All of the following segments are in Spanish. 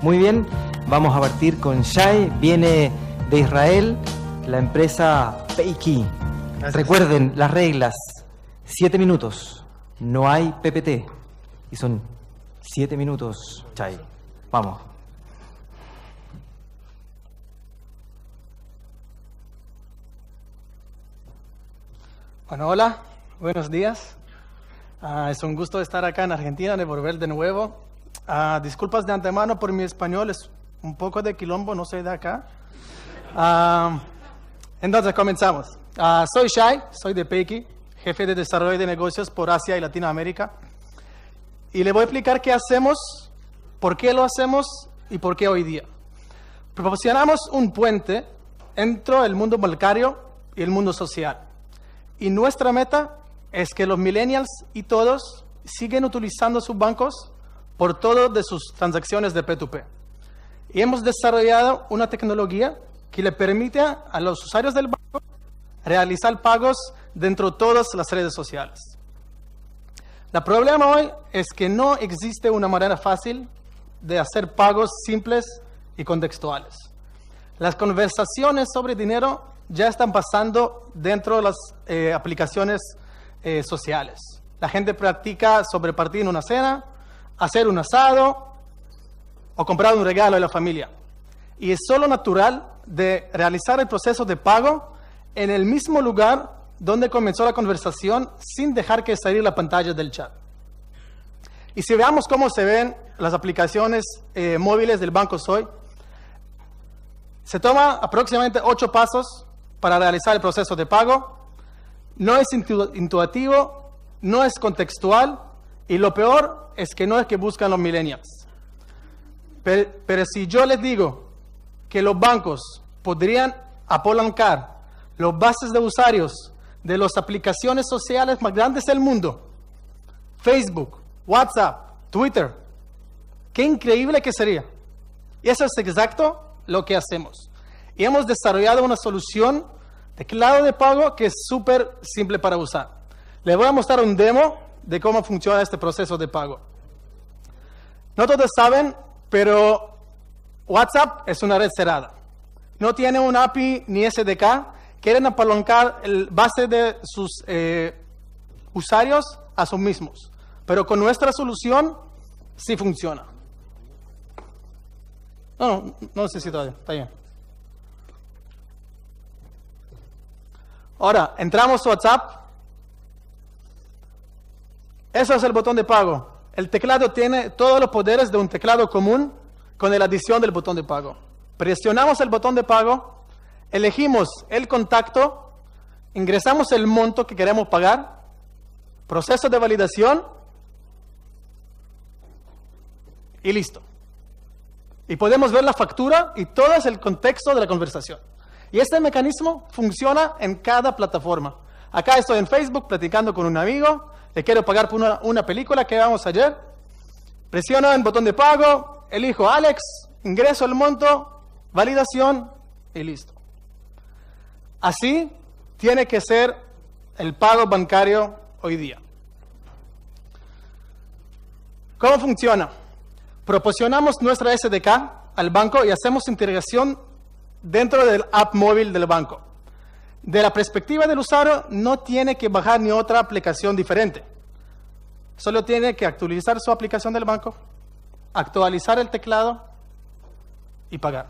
Muy bien, vamos a partir con Shai, viene de Israel, la empresa Payki. Recuerden las reglas, 7 minutos, no hay PPT, y son 7 minutos, Shai. Vamos. Bueno, hola, buenos días. Es un gusto estar acá en Argentina, de volver de nuevo. Disculpas de antemano por mi español, es un poco de quilombo, no soy de acá. Entonces, comenzamos. Soy Shai, soy de Payki, jefe de desarrollo de negocios por Asia y Latinoamérica. Y le voy a explicar qué hacemos, por qué lo hacemos y por qué hoy día. Proporcionamos un puente entre el mundo bancario y el mundo social. Y nuestra meta es que los millennials y todos siguen utilizando sus bancos por todas de sus transacciones de P2P. Y hemos desarrollado una tecnología que le permite a los usuarios del banco realizar pagos dentro de todas las redes sociales. El problema hoy es que no existe una manera fácil de hacer pagos simples y contextuales. Las conversaciones sobre dinero ya están pasando dentro de las aplicaciones sociales. La gente practica sobre partir en una cena, hacer un asado o comprar un regalo a la familia. Y es solo natural de realizar el proceso de pago en el mismo lugar donde comenzó la conversación sin dejar que salir la pantalla del chat. Y si veamos cómo se ven las aplicaciones móviles del banco hoy, se toma aproximadamente 8 pasos para realizar el proceso de pago. No es intuitivo, no es contextual y lo peor es que no es que buscan los millennials. Pero si yo les digo que los bancos podrían apalancar las bases de usuarios de las aplicaciones sociales más grandes del mundo, Facebook, WhatsApp, Twitter, qué increíble que sería. Y eso es exacto lo que hacemos. Y hemos desarrollado una solución de clave de pago que es súper simple para usar. Les voy a mostrar un demo de cómo funciona este proceso de pago. No todos saben, pero WhatsApp es una red cerrada. No tiene un API ni SDK. Quieren apalancar el base de sus usuarios a sus mismos. Pero con nuestra solución sí funciona. No necesito todavía, está bien. Ahora, entramos a WhatsApp. Eso es el botón de pago. El teclado tiene todos los poderes de un teclado común con la adición del botón de pago. Presionamos el botón de pago, elegimos el contacto, ingresamos el monto que queremos pagar, proceso de validación y listo. Y podemos ver la factura y todo es el contexto de la conversación. Y este mecanismo funciona en cada plataforma. Acá estoy en Facebook platicando con un amigo, le quiero pagar por una película que vimos ayer. Presiono el botón de pago, elijo Alex, ingreso el monto, validación y listo. Así tiene que ser el pago bancario hoy día. ¿Cómo funciona? Proporcionamos nuestra SDK al banco y hacemos integración dentro del app móvil del banco. De la perspectiva del usuario, no tiene que bajar ni otra aplicación diferente. Solo tiene que actualizar su aplicación del banco, actualizar el teclado y pagar.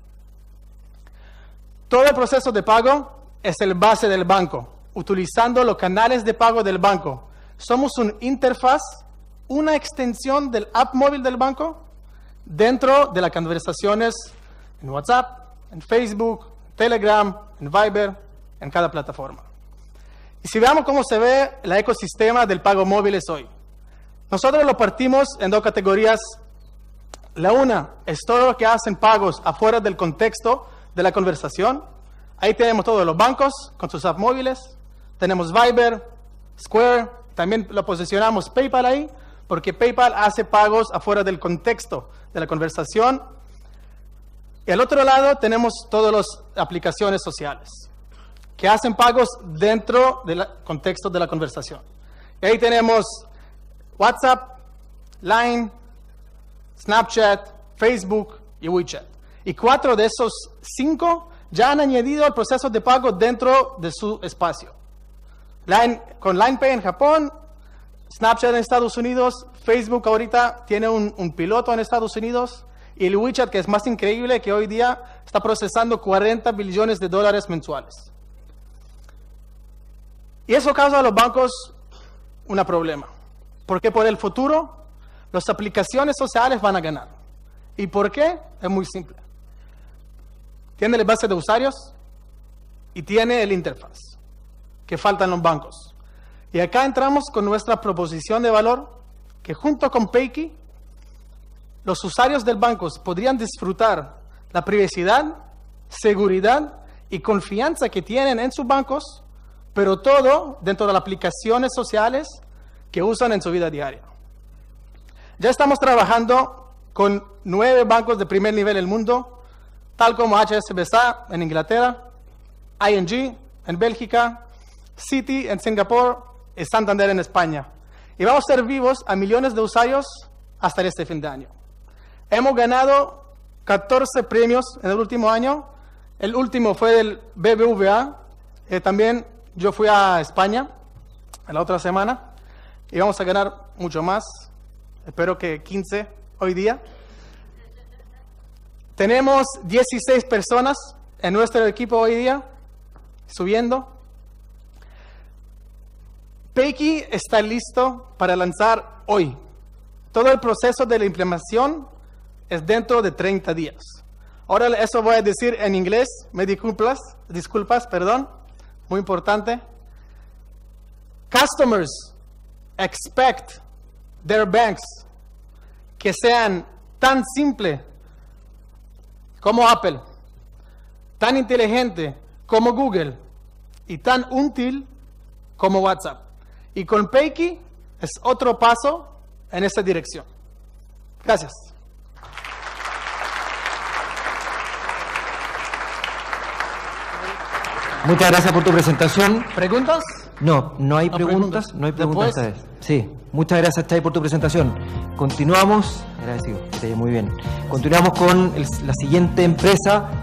Todo el proceso de pago es el base del banco, utilizando los canales de pago del banco. Somos una interfaz, una extensión del app móvil del banco dentro de las conversaciones en WhatsApp, en Facebook, Telegram, en Viber, en cada plataforma. Y si veamos cómo se ve el ecosistema del pago móviles hoy. Nosotros lo partimos en 2 categorías. La una es todo lo que hacen pagos afuera del contexto de la conversación. Ahí tenemos todos los bancos con sus apps móviles. Tenemos Viber, Square. También lo posicionamos PayPal ahí, porque PayPal hace pagos afuera del contexto de la conversación. Y al otro lado tenemos todas las aplicaciones sociales que hacen pagos dentro del contexto de la conversación. Y ahí tenemos WhatsApp, Line, Snapchat, Facebook y WeChat. Y 4 de esos 5 ya han añadido el proceso de pago dentro de su espacio. Con LinePay en Japón, Snapchat en Estados Unidos, Facebook ahorita tiene un piloto en Estados Unidos, y el WeChat, que es más increíble, que hoy día está procesando $40 billones mensuales. Y eso causa a los bancos un problema, porque por el futuro las aplicaciones sociales van a ganar. ¿Y por qué? Es muy simple. Tiene la base de usuarios y tiene el interfaz, que faltan los bancos. Y acá entramos con nuestra proposición de valor, que junto con Payke, los usuarios del banco podrían disfrutar la privacidad, seguridad y confianza que tienen en sus bancos, pero todo dentro de las aplicaciones sociales que usan en su vida diaria. Ya estamos trabajando con 9 bancos de primer nivel del mundo, tal como HSBC en Inglaterra, ING en Bélgica, Citi en Singapur y Santander en España. Y vamos a ser vivos a millones de usuarios hasta este fin de año. Hemos ganado 14 premios en el último año. El último fue del BBVA. También yo fui a España la otra semana y vamos a ganar mucho más. Espero que 15 hoy día. Tenemos 16 personas en nuestro equipo hoy día, subiendo. Payke está listo para lanzar hoy. Todo el proceso de la implementación es dentro de 30 días. Ahora eso voy a decir en inglés, me disculpas, perdón, muy importante. Customers expect their banks que sean tan simple como Apple, tan inteligente como Google y tan útil como WhatsApp. Y con Payke es otro paso en esa dirección. Gracias. Muchas gracias por tu presentación. ¿Preguntas? No hay preguntas. No hay preguntas esta vez. Sí, muchas gracias, Chay, por tu presentación. Continuamos, agradecido, que te vaya muy bien. Continuamos con la siguiente empresa,